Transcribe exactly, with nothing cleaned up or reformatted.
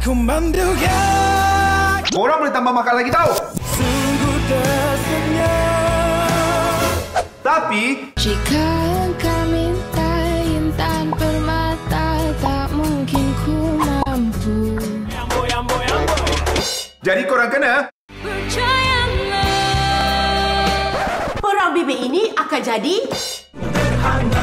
Aku menduga Korang boleh tambah makan lagi tahu. sungguh desanya. Tapi Jika engkau minta intan permata, tak mungkin ku mampu. jadi korang kena Percayalah, Perang bibir ini akan jadi Terhanga